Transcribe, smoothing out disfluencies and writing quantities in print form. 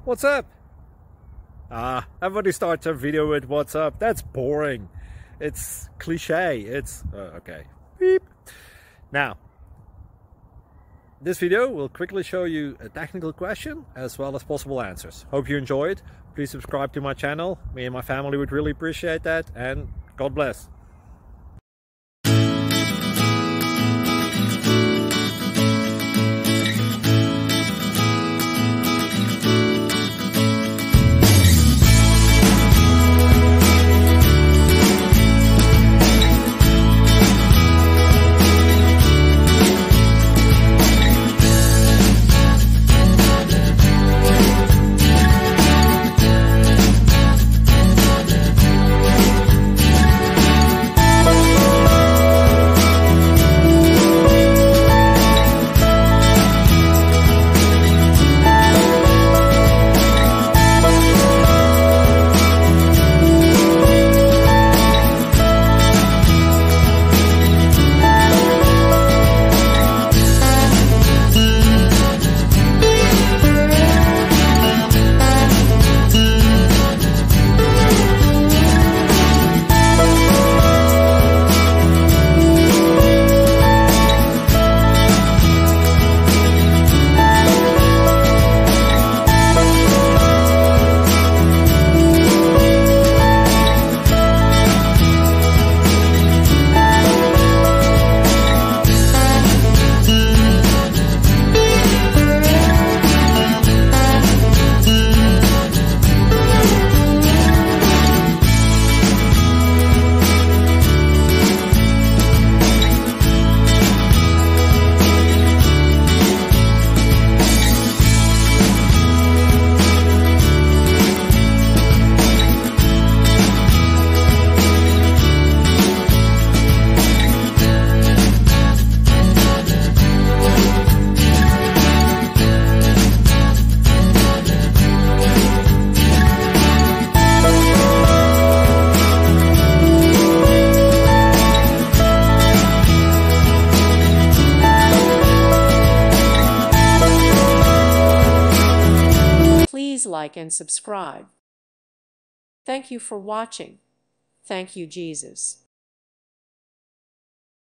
What's up? Everybody starts a video with what's up. That's boring. It's cliche. It's okay. Beep. Now, this video will quickly show you a technical question as well as possible answers. Hope you enjoy it. Please subscribe to my channel. Me and my family would really appreciate that, and God bless. Please like and subscribe. Thank you for watching. Thank you, Jesus.